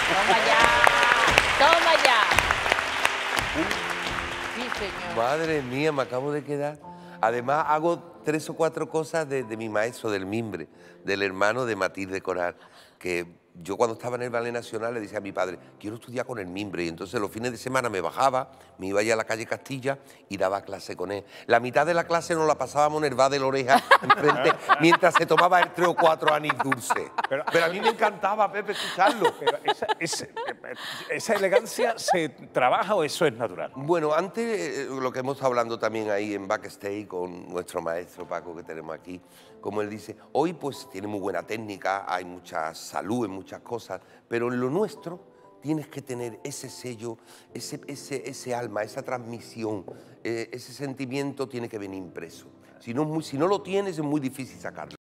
Toma ya, toma ya. Sí, señor. Madre mía, me acabo de quedar. Además, hago 3 o 4 cosas de mi maestro, del mimbre, del hermano de Matilde Coral, que yo cuando estaba en el Ballet Nacional le decía a mi padre, quiero estudiar con el mimbre, y entonces los fines de semana me bajaba, me iba allá a la calle Castilla y daba clase con él. La mitad de la clase nos la pasábamos en el bar de la oreja enfrente, mientras se tomaba el 3 o 4 anís dulce. Pero a mí me encantaba, Pepe, escucharlo. Pero esa elegancia se trabaja o eso es natural. Bueno, antes lo que hemos estado hablando también ahí en backstage con nuestro maestro Paco que tenemos aquí, como él dice, hoy pues tiene muy buena técnica, hay mucha salud en muchas cosas, pero en lo nuestro tienes que tener ese sello, ese alma, esa transmisión, ese sentimiento tiene que venir impreso. Si no lo tienes es muy difícil sacarlo.